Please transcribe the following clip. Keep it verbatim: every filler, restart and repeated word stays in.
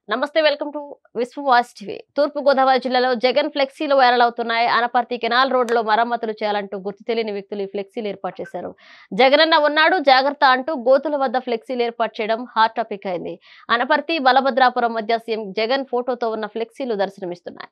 నమస్తే welcome to Vishwam TV. తూర్పు గోదావరి జిల్లాలో జగన్ ఫ్లెక్సీలు వైరల్ అవుతున్నాయి. అనపర్తి కెనాల్ రోడ్లో మరమ్మతులు చేయాలంటూ గుర్తు తెలియని వ్యక్తులు ఈ ఫ్లెక్సీలు ఏర్పాటు చేశారు. జగనన్న ఉన్నాడు జాగ్రత్త అంటూ గోతుల వద్ద ఫ్లెక్సీలు ఏర్పాటు చేయడం హాట్ టాపిక్ అయింది. అనపర్తి బలభద్రాపురం మధ్య సీఎం జగన్ ఫోటోతో ఉన్న ఫ్లెక్సీలు దర్శనమిస్తున్నాయి.